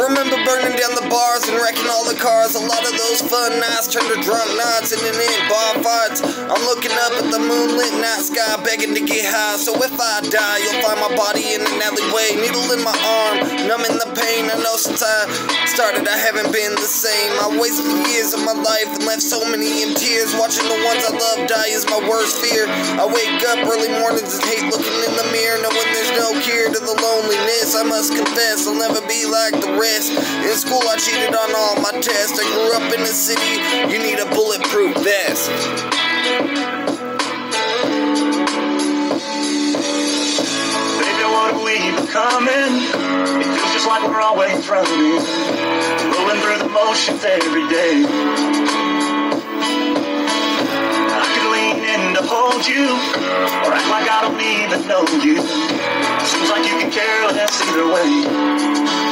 remember burning down the bars and wrecking all the cars. A lot of those fun nights turned to drunk nights and in bar fights. I'm looking up at the moonlit night sky, begging to get high. So if I die, you'll find my body in an alleyway, needle in my arm, numbing the pain. I know since I started I haven't been the same. I wasted years of my life and left so many in tears. Watching the ones I love die is my worst fear. I wake up early mornings and hate looking in the mirror, knowing there's no cure to the loneliness. I must confess I'll never be like the rest. In school I cheated on all my tests. I grew up in the city, you need a bulletproof vest. Baby, what are we becoming? It feels just like we're always running, rolling through the motions every day. I could lean in to hold you, or act like I don't even know you. Seems like you can care less either way.